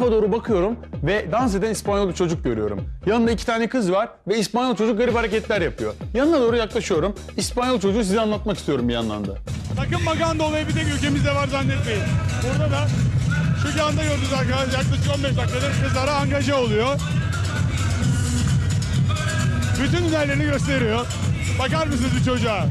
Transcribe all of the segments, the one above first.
tarafa doğru bakıyorum ve dans eden İspanyol bir çocuk görüyorum. Yanında 2 tane kız var ve İspanyol çocuk garip hareketler yapıyor. Yanına doğru yaklaşıyorum. İspanyol çocuğu size anlatmak istiyorum bir yandan da. Sakın maganda olayı bir tek ülkemizde var zannetmeyin. Burada da şu anda gördüğünüz arkadaşlar yaklaşık 15 dakikadır kızlara angaja oluyor. Bütün hünerlerini gösteriyor. Bakar mısınız bir çocuğa?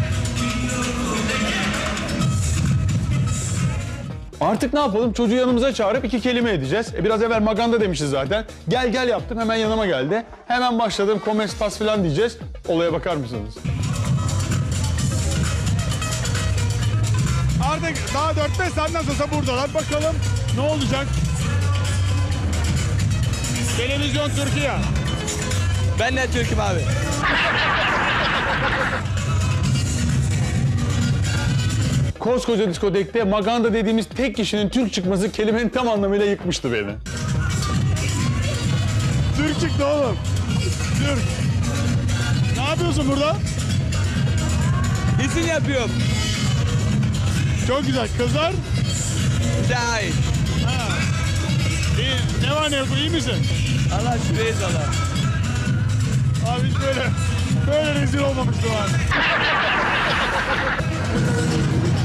Artık ne yapalım? Çocuğu yanımıza çağırıp 2 kelime edeceğiz. Biraz evvel maganda demişiz zaten. Gel gel yaptım, hemen yanıma geldi. Hemen başladım, comes pas falan diyeceğiz. Olaya bakar mısınız? Artık daha 4-5 saatten sonra buradalar. Bakalım ne olacak? Televizyon Türkiye. Ben de Türk'üm abi. Koskoca diskotekte maganda dediğimiz tek kişinin Türk çıkması kelimenin tam anlamıyla yıkmıştı beni. Türk çıktı oğlum. Türk. Ne yapıyorsun burada? İsim yapıyorum. Çok güzel. Kızlar? Cahil. Ha. İyi. Ne var ne yok? İyi misin? Allah şüpheyiz Allah. Abi hiç böyle rezil olmamıştım abi.